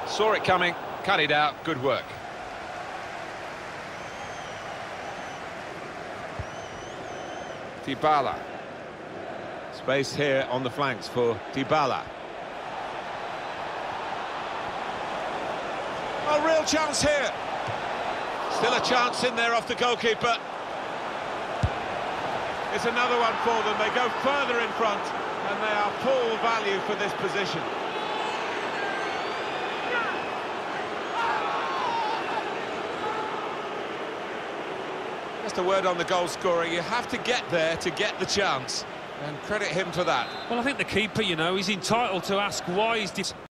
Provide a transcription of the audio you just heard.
Saw it coming, cut it out, good work. Dybala. Space here on the flanks for Dybala. A real chance here. Still a chance in there off the goalkeeper. It's another one for them. They go further in front and they are full value for this position. Just a word on the goal scorer. You have to get there to get the chance, and credit him for that. Well, I think the keeper, you know, he's entitled to ask why he's